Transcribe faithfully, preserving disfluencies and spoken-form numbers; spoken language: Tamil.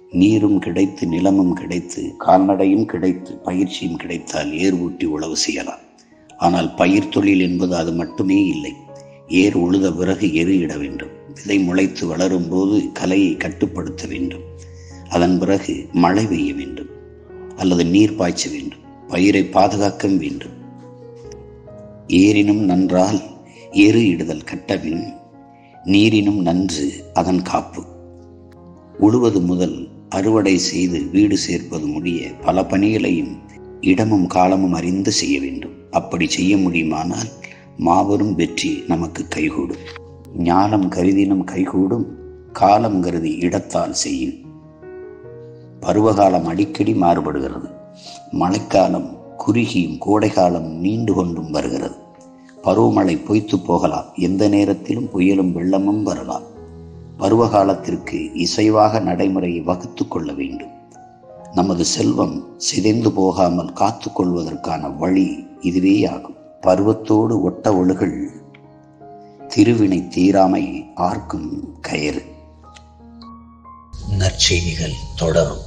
நீரும் கிடைத்து நிலமும் கிடைத்து கால்நடையும் கிடைத்து பயிற்சியும் கிடைத்தால் ஏர் ஊட்டி உழவு செய்யலாம். ஆனால் பயிர் தொழில் என்பது அது மட்டுமே இல்லை. ஏர் உழுத பிறகு எரு இட வேண்டும். விதை முளைத்து வளரும் போது கலையை கட்டுப்படுத்த வேண்டும். அதன் பிறகு மழை பெய்ய வேண்டும் அல்லது நீர் பாய்ச்ச வேண்டும். பயிரை பாதுகாக்க வேண்டும். ஏரினும் நன்றால் எரு இடுதல் கட்டவின், நீரினும் நன்று அதன் காப்பு. உழுவது முதல் அறுவடை செய்து வீடு சேர்ப்பது முடிய பல பணிகளையும் இடமும் காலமும் அறிந்து செய்ய வேண்டும். அப்படி செய்ய முடியுமானால் மாபெரும் வெற்றி நமக்கு கைகூடும். ஞானம் கருதினும் கைகூடும், காலம் கருதி இடத்தால் செய்யும். பருவகாலம் அடிக்கடி மாறுபடுகிறது. மழைக்காலம் குறுகியும் கோடைக்காலம் நீண்டு கொண்டும் வருகிறது. பருவமழை பொய்த்து போகலாம். எந்த நேரத்திலும் புயலும் வெள்ளமும் வரலாம். பருவகாலத்திற்கு இசைவாக நடைமுறையை வகுத்து கொள்ள வேண்டும். நமது செல்வம் சிதைந்து போகாமல் காத்து கொள்வதற்கான வழி இதுவேயாகும். பருவத்தோடு ஒட்ட ஒழுகல் திருவினை தீராமை ஆர்க்கும் கயறு. நற்செய்திகள் தொடரும்.